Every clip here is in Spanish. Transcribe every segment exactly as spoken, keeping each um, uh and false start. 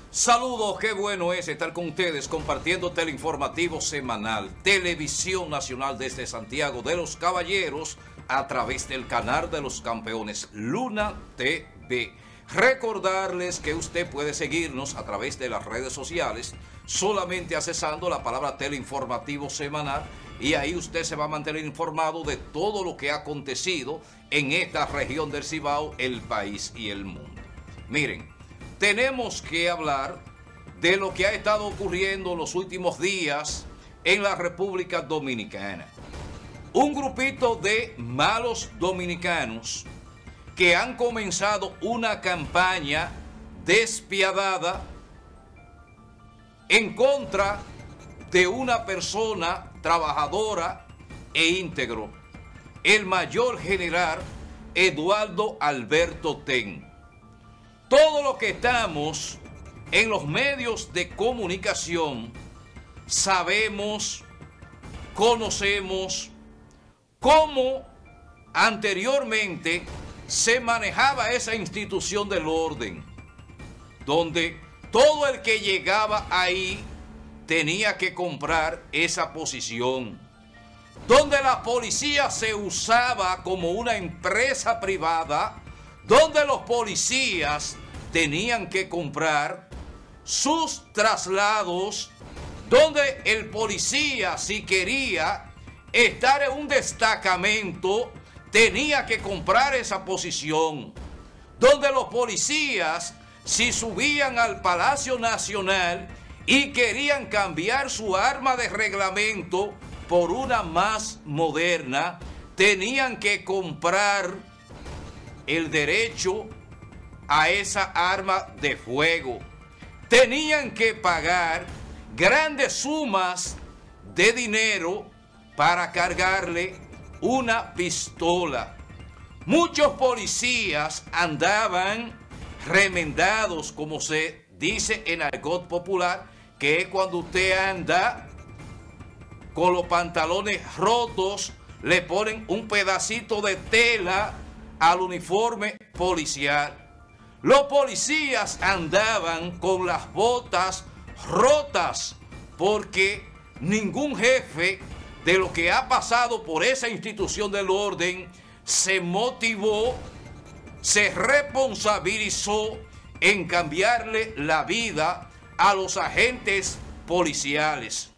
Saludos, qué bueno es estar con ustedes compartiendo teleinformativo semanal, Televisión Nacional desde Santiago de los Caballeros a través del canal de los campeones Luna T V. Recordarles que usted puede seguirnos a través de las redes sociales solamente accesando la palabra teleinformativo semanal y ahí usted se va a mantener informado de todo lo que ha acontecido en esta región del Cibao, el país y el mundo. Miren, tenemos que hablar de lo que ha estado ocurriendo los últimos días en la República Dominicana. Un grupito de malos dominicanos que han comenzado una campaña despiadada en contra de una persona trabajadora e íntegro, el mayor general Eduardo Alberto Ten. Todo lo que estamos en los medios de comunicación sabemos, conocemos cómo anteriormente se manejaba esa institución del orden, donde todo el que llegaba ahí tenía que comprar esa posición, donde la policía se usaba como una empresa privada, donde los policías tenían que comprar sus traslados, donde el policía, si quería estar en un destacamento, tenía que comprar esa posición, donde los policías, si subían al Palacio Nacional y querían cambiar su arma de reglamento por una más moderna, tenían que comprar el derecho a esa arma de fuego. Tenían que pagar grandes sumas de dinero para cargarle una pistola. Muchos policías andaban remendados, como se dice en argot popular, que es cuando usted anda con los pantalones rotos, le ponen un pedacito de tela al uniforme policial. Los policías andaban con las botas rotas porque ningún jefe de lo que ha pasado por esa institución del orden se motivó, se responsabilizó en cambiarle la vida a los agentes policiales.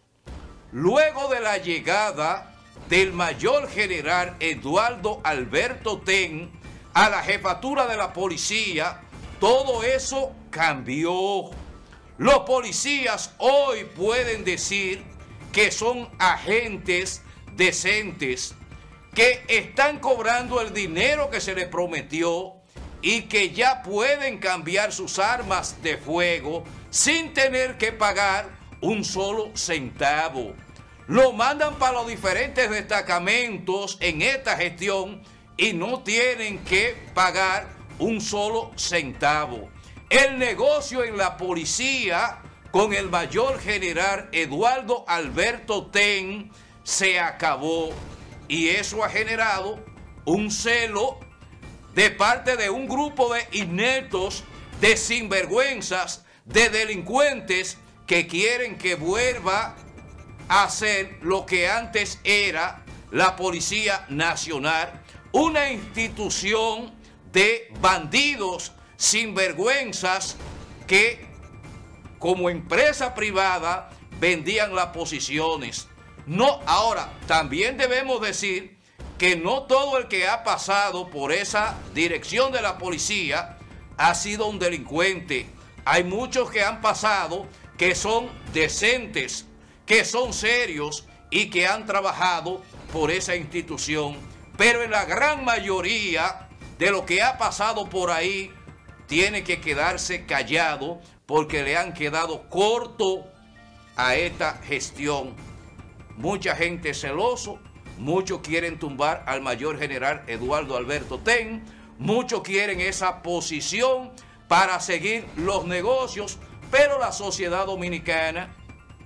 Luego de la llegada del mayor general Eduardo Alberto Ten a la jefatura de la policía, todo eso cambió. Los policías hoy pueden decir que son agentes decentes, que están cobrando el dinero que se les prometió y que ya pueden cambiar sus armas de fuego sin tener que pagar un solo centavo. Lo mandan para los diferentes destacamentos en esta gestión y no tienen que pagar un solo centavo. El negocio en la policía con el mayor general Eduardo Alberto Ten se acabó y eso ha generado un celo de parte de un grupo de ineptos, de sinvergüenzas, de delincuentes que quieren que vuelva a ser lo que antes era la Policía Nacional, una institución de bandidos sinvergüenzas que como empresa privada vendían las posiciones. No, ahora, también debemos decir que no todo el que ha pasado por esa dirección de la policía ha sido un delincuente. Hay muchos que han pasado que son decentes, que son serios y que han trabajado por esa institución. Pero en la gran mayoría de lo que ha pasado por ahí tiene que quedarse callado porque le han quedado corto a esta gestión. Mucha gente celoso, muchos quieren tumbar al mayor general Eduardo Alberto Ten, muchos quieren esa posición para seguir los negocios, pero la sociedad dominicana,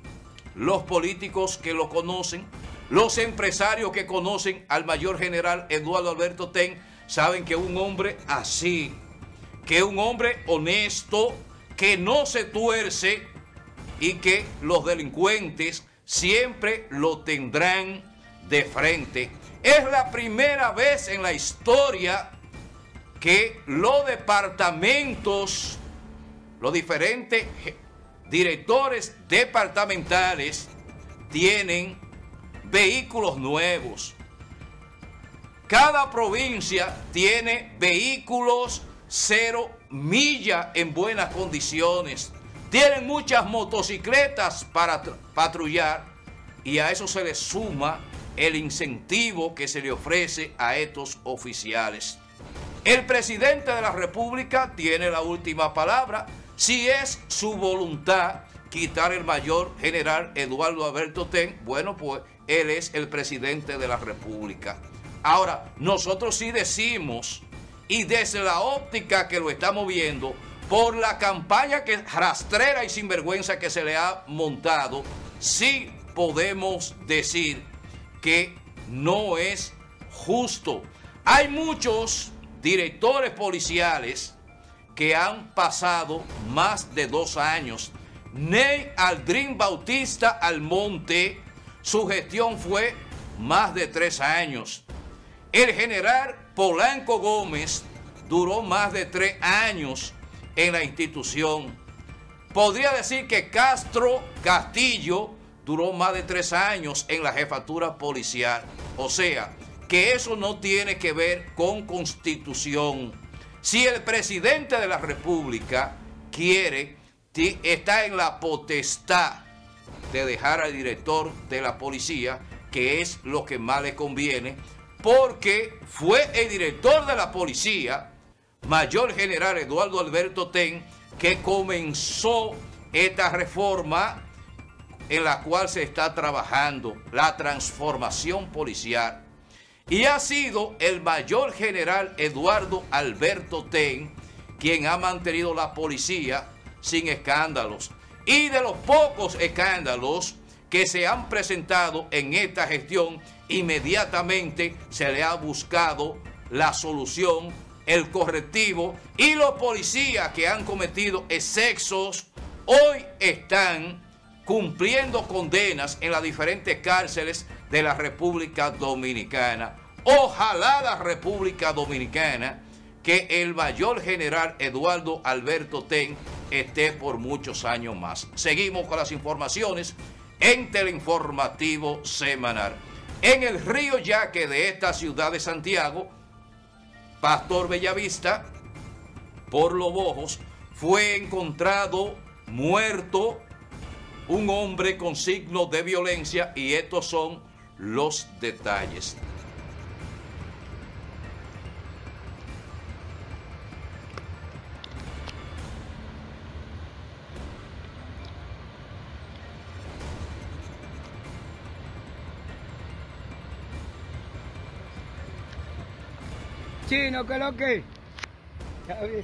los políticos que lo conocen, los empresarios que conocen al mayor general Eduardo Alberto Ten, saben que un hombre así, que un hombre honesto, que no se tuerce y que los delincuentes siempre lo tendrán de frente. Es la primera vez en la historia que los departamentos, los diferentes directores departamentales tienen vehículos nuevos. Cada provincia tiene vehículos cero milla en buenas condiciones. Tienen muchas motocicletas para patrullar y a eso se le suma el incentivo que se le ofrece a estos oficiales. El presidente de la República tiene la última palabra. Si es su voluntad quitar el mayor general Eduardo Alberto Ten, bueno, pues él es el presidente de la República. Ahora, nosotros sí decimos, y desde la óptica que lo estamos viendo, por la campaña que rastrera y sinvergüenza que se le ha montado, sí podemos decir que no es justo. Hay muchos directores policiales que han pasado más de dos años. Ney Aldrin Bautista Almonte, su gestión fue más de tres años. El general Polanco Gómez duró más de tres años en la institución. Podría decir que Castro Castillo duró más de tres años en la jefatura policial. O sea, que eso no tiene que ver con constitución. Si el presidente de la República quiere, está en la potestad de dejar al director de la policía, que es lo que más le conviene, porque fue el director de la policía, mayor general Eduardo Alberto Ten, que comenzó esta reforma en la cual se está trabajando, la transformación policial. Y ha sido el mayor general Eduardo Alberto Ten quien ha mantenido la policía sin escándalos. Y de los pocos escándalos que se han presentado en esta gestión, inmediatamente se le ha buscado la solución, el correctivo, y los policías que han cometido excesos hoy están cumpliendo condenas en las diferentes cárceles de la República Dominicana. Ojalá la República Dominicana, que el mayor general Eduardo Alberto Ten esté por muchos años más. Seguimos con las informaciones en Teleinformativo Semanal. En el río Yaque de esta ciudad de Santiago, Pastor Bellavista, por Los Bojos, fue encontrado muerto un hombre con signos de violencia, y estos son los detalles. Chino, ¿qué es lo que? Está bien.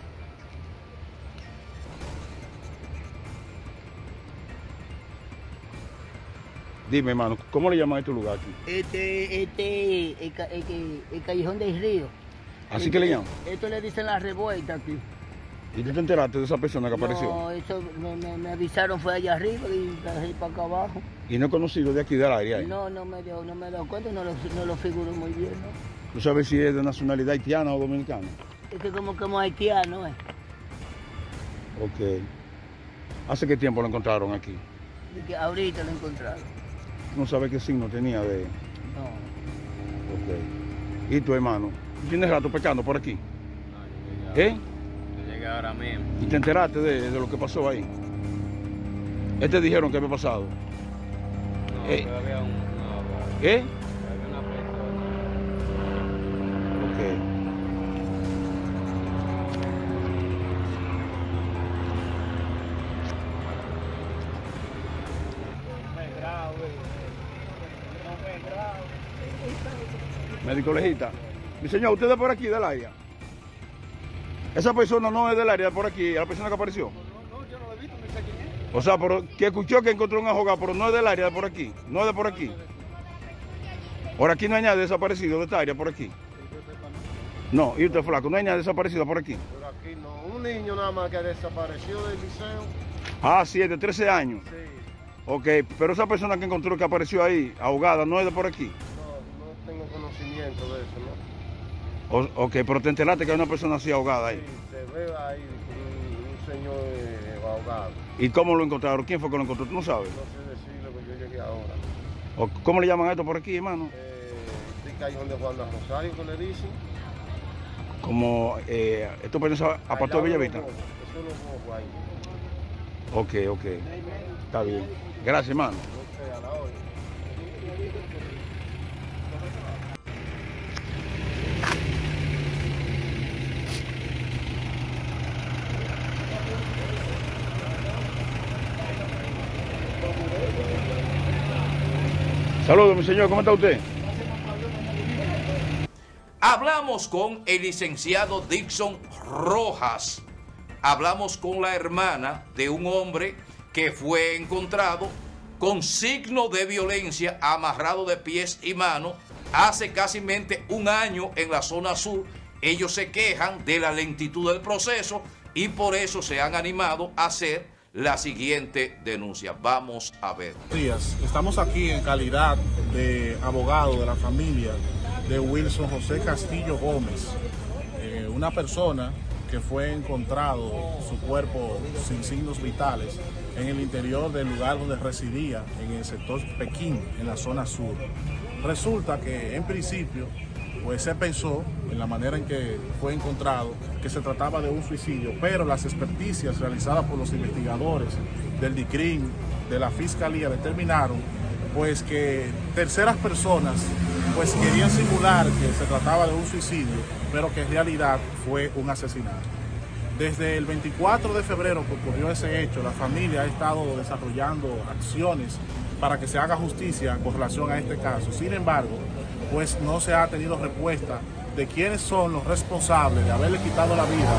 Dime, hermano, ¿cómo le llaman a este lugar aquí? Este, este, el, ca- el, que- el callejón del río. ¿Así Este, que le llaman? Esto le dicen la revuelta aquí. ¿Y tú te enteraste de esa persona que apareció? No, eso me, me- me avisaron, fue allá arriba y ahí para acá abajo. ¿Y no es conocido de aquí del área? ¿Eh? No, no me dio, no me he dado cuenta, no lo, no lo figuro muy bien, ¿no? ¿Tú sabes si es de nacionalidad haitiana o dominicana? Es que como como haitiano, ¿eh? Ok. ¿Hace qué tiempo lo encontraron aquí? Y que ahorita lo encontraron. ¿No sabes qué signo tenía de...? No. Ok. ¿Y tu hermano? ¿Tú tienes rato pecando por aquí? No, yo llegué, ¿Eh? yo llegué ahora mismo. ¿Y te enteraste de, de lo que pasó ahí? ¿Eh te dijeron que había pasado? No, Eh. pero había un, no, ¿Eh? había una persona. Ok. Médico legista. Mi señor, ¿usted es por aquí del área? Esa persona no es del área, por aquí, la persona que apareció. No, no, yo no lo he visto, no sé quién es. O sea, pero que escuchó que encontró un ahogado, pero no es del área de por aquí, no es de por aquí. Por aquí no hay nadie desaparecido de esta área, por aquí. No, y usted flaco, no hay nadie desaparecido por aquí. Por aquí aquí no. Un niño nada más que desapareció del liceo. Ah, sí, es de trece años. Sí. Ok, pero esa persona que encontró que apareció ahí, ahogada, ¿no es de por aquí? No, no tengo conocimiento de eso, ¿no? O, ok, pero te enteraste que hay una persona así ahogada ahí. Sí, se ve ahí un, un señor eh, ahogado. ¿Y cómo lo encontraron? ¿Quién fue que lo encontró? ¿Tú no sabes? No sé decirlo, porque yo llegué ahora. O, ¿cómo le llaman a esto por aquí, hermano? Eh, este callejón de Juan de Rosario, que le dicen. Como, eh, ¿esto pertenece a, a Pastor Bellavista? Eso es lo bobo ahí. Ok, ok. Está bien. Gracias, hermano. No sé, a la hora. Saludos, mi señor. ¿Cómo está usted? Hablamos con el licenciado Dixon Rojas. Hablamos con la hermana de un hombre que fue encontrado con signo de violencia, amarrado de pies y manos, hace casi un año en la zona sur. Ellos se quejan de la lentitud del proceso y por eso se han animado a hacer la siguiente denuncia. Vamos a ver. Buenos días. Estamos aquí en calidad de abogado de la familia de Wilson José Castillo Gómez, eh, una persona que fue encontrado su cuerpo sin signos vitales en el interior del lugar donde residía, en el sector Pekín, en la zona sur. Resulta que en principio pues se pensó, en la manera en que fue encontrado, que se trataba de un suicidio, pero las experticias realizadas por los investigadores del DICRIM, de la Fiscalía, determinaron pues que terceras personas pues querían simular que se trataba de un suicidio, pero que en realidad fue un asesinato. Desde el veinticuatro de febrero que ocurrió ese hecho, la familia ha estado desarrollando acciones para que se haga justicia con relación a este caso. Sin embargo, pues no se ha tenido respuesta de quiénes son los responsables de haberle quitado la vida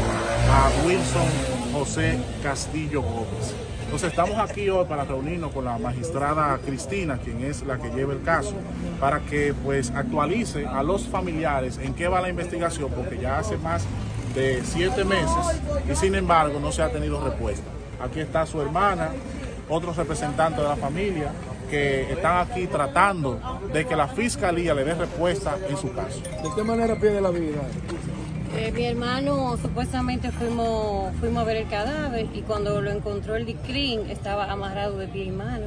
a Wilson José Castillo Gómez. Entonces estamos aquí hoy para reunirnos con la magistrada Cristina, quien es la que lleva el caso, para que pues actualice a los familiares en qué va la investigación, porque ya hace más de siete meses y sin embargo no se ha tenido respuesta. Aquí está su hermana, otros representantes de la familia que están aquí tratando de que la fiscalía le dé respuesta en su caso. ¿De qué manera pierde la vida? Eh, mi hermano supuestamente fuimos, fuimos a ver el cadáver y cuando lo encontró el DICRIM estaba amarrado de pie y mano,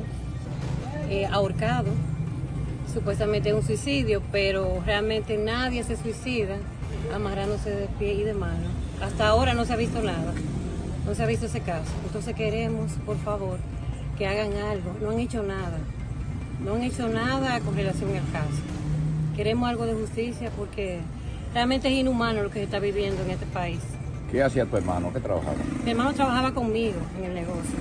eh, ahorcado, supuestamente un suicidio, pero realmente nadie se suicida amarrándose de pie y de mano. Hasta ahora no se ha visto nada, no se ha visto ese caso. Entonces queremos, por favor, que hagan algo. No han hecho nada, no han hecho nada con relación al caso. Queremos algo de justicia porque realmente es inhumano lo que se está viviendo en este país. ¿Qué hacía tu hermano? ¿Qué trabajaba? Mi hermano trabajaba conmigo en el negocio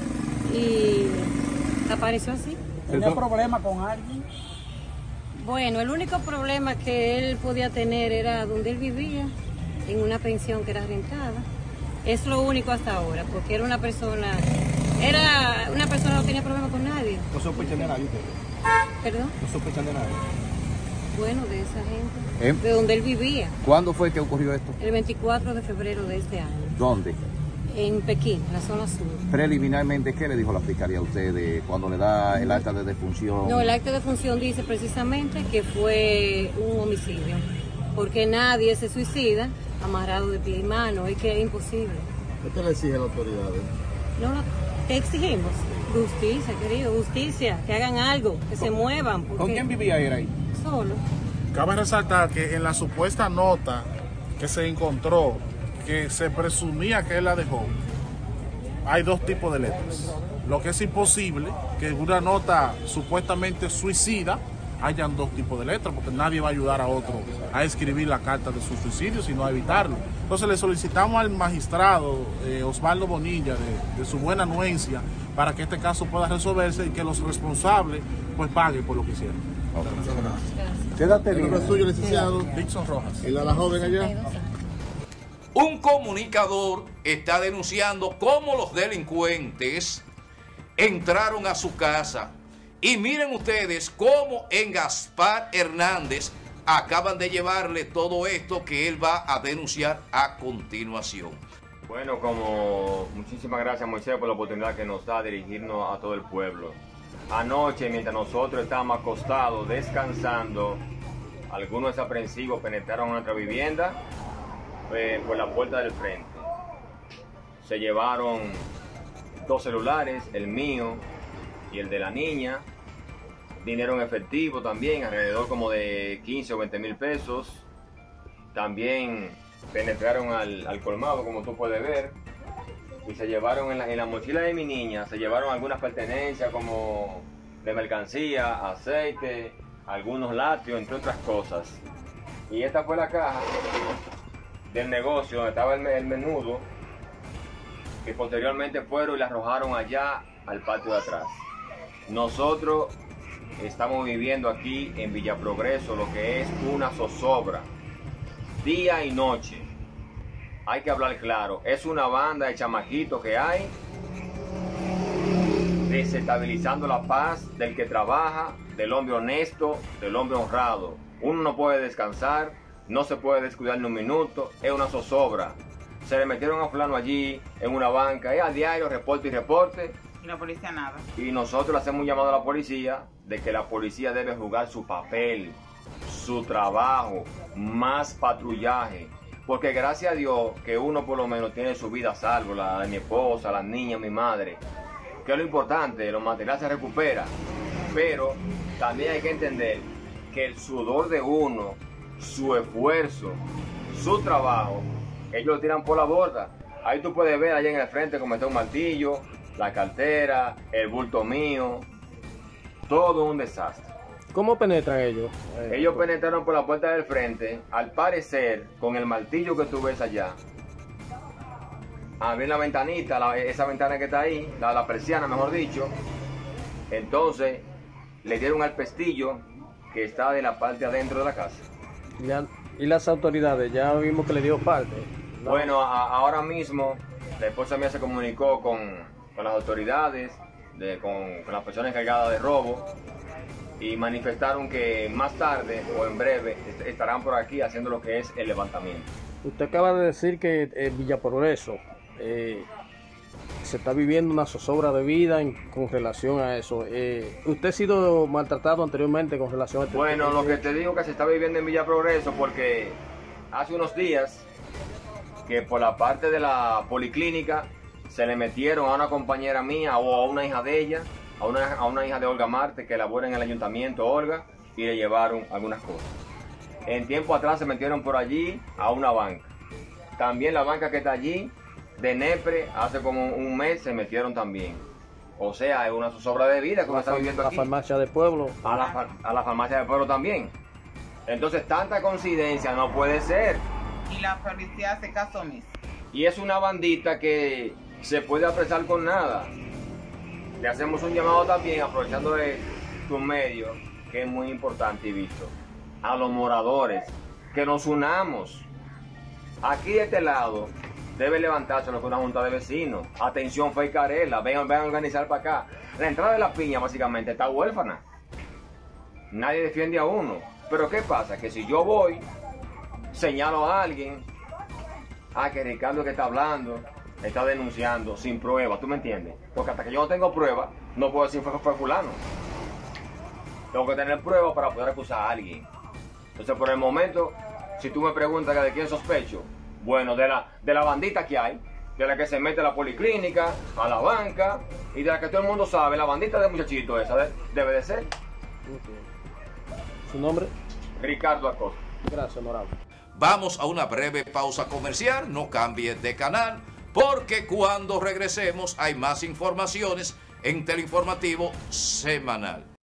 y apareció así. ¿Tenía problema con alguien? Bueno, el único problema que él podía tener era donde él vivía, en una pensión que era rentada. Es lo único hasta ahora, porque era una persona, era una persona que no tenía problema con nadie. ¿No sospechan de nadie usted? ¿Perdón? ¿No sospechan de nadie? Bueno, de esa gente, ¿Eh? de donde él vivía. ¿Cuándo fue que ocurrió esto? El veinticuatro de febrero de este año. ¿Dónde? En Pekín, la zona sur. Preliminarmente, ¿qué le dijo la fiscalía a usted cuando le da el acta de defunción? No, el acta de defunción dice precisamente que fue un homicidio, porque nadie se suicida amarrado de pie y mano, es que es imposible. ¿Qué te le exige a las autoridades? No, no, ¿qué exigimos? Justicia, querido, justicia, que hagan algo, que se muevan. Porque ¿Con quién vivía él ahí? Solo. Cabe resaltar que en la supuesta nota que se encontró, que se presumía que él la dejó, hay dos tipos de letras. Lo que es imposible, que en una nota supuestamente suicida hayan dos tipos de letras, porque nadie va a ayudar a otro a escribir la carta de su suicidio, sino a evitarlo. Entonces le solicitamos al magistrado eh, Osvaldo Bonilla de, de su buena anuencia para que este caso pueda resolverse y que los responsables pues paguen por lo que hicieron. Gracias. ¿Qué edad ¿El nombre tenía? suyo, licenciado? Dixon Rojas. ¿Y la, la joven allá? Un comunicador está denunciando cómo los delincuentes entraron a su casa. Y miren ustedes cómo en Gaspar Hernández acaban de llevarle todo esto que él va a denunciar a continuación. Bueno, como muchísimas gracias, Moisés, por la oportunidad que nos da de dirigirnos a todo el pueblo. Anoche, mientras nosotros estábamos acostados, descansando, algunos desaprensivos penetraron en nuestra vivienda eh, por la puerta del frente. Se llevaron dos celulares, el mío y el de la niña, dinero en efectivo también, alrededor como de quince o veinte mil pesos. También penetraron al, al colmado, como tú puedes ver, y se llevaron en la, en la mochila de mi niña, se llevaron algunas pertenencias como de mercancía, aceite, algunos lácteos, entre otras cosas. Y esta fue la caja del negocio donde estaba el, el menudo, que posteriormente fueron y la arrojaron allá al patio de atrás. Nosotros estamos viviendo aquí en Villa Progreso lo que es una zozobra, día y noche. Hay que hablar claro, es una banda de chamaquitos que hay desestabilizando la paz del que trabaja, del hombre honesto, del hombre honrado. Uno no puede descansar, no se puede descuidar ni un minuto, es una zozobra. Se le metieron a fulano allí en una banca, y a diario reporte y reporte. Y la policía nada. Y nosotros le hacemos un llamado a la policía de que la policía debe jugar su papel, su trabajo, más patrullaje. Porque gracias a Dios que uno por lo menos tiene su vida a salvo, la de mi esposa, la niña, mi madre. Que es lo importante, los materiales se recuperan. Pero también hay que entender que el sudor de uno, su esfuerzo, su trabajo, ellos lo tiran por la borda. Ahí tú puedes ver allá en el frente como está un martillo, la cartera, el bulto mío, todo un desastre. ¿Cómo penetran ellos? Ellos penetraron por la puerta del frente, al parecer, con el martillo que tú ves allá. Abrir la ventanita, la, esa ventana que está ahí, la, la persiana mejor dicho. Entonces, le dieron al pestillo que está de la parte adentro de la casa. Ya, ¿y las autoridades? Ya vimos que le dio parte, ¿no? Bueno, a, ahora mismo, la esposa mía se comunicó con, con las autoridades, de, con, con las personas encargadas de robo, y manifestaron que más tarde o en breve est estarán por aquí haciendo lo que es el levantamiento. Usted acaba de decir que en Villa Progreso eh, se está viviendo una zozobra de vida en, con relación a eso. Eh, ¿Usted ha sido maltratado anteriormente con relación a este Bueno, tema? lo que te digo que se está viviendo en Villa Progreso porque hace unos días que por la parte de la policlínica se le metieron a una compañera mía o a una hija de ella, a una, a una hija de Olga Marte que labora en el ayuntamiento, Olga, y le llevaron algunas cosas. En tiempo atrás se metieron por allí a una banca. También la banca que está allí, de Nepre, hace como un mes se metieron también. O sea, es una zozobra de vida que uno está viviendo aquí. La farmacia del pueblo. A la, a la farmacia del pueblo también. Entonces, tanta coincidencia no puede ser. Y la policía hace caso omiso. Y es una bandita que se puede apresar con nada. Le hacemos un llamado también, aprovechando de tu medio, que es muy importante y visto, a los moradores, que nos unamos. Aquí de este lado debe levantarse lo que una junta de vecinos. Atención, Fey Carela, vengan, vengan a organizar para acá. La entrada de la piña básicamente está huérfana. Nadie defiende a uno. Pero ¿qué pasa? Que si yo voy, señalo a alguien, ah, que Ricardo que está hablando, está denunciando sin prueba, ¿tú me entiendes? Porque hasta que yo no tengo prueba, no puedo decir fue, fue fulano. Tengo que tener pruebas para poder acusar a alguien. Entonces, por el momento, si tú me preguntas de quién sospecho, bueno, de la, de la bandita que hay, de la que se mete a la policlínica, a la banca, y de la que todo el mundo sabe, la bandita de muchachito esa, de, debe de ser. ¿Su nombre? Ricardo Acosta. Gracias, honorable. Vamos a una breve pausa comercial, no cambies de canal, porque cuando regresemos hay más informaciones en Teleinformativo Semanal.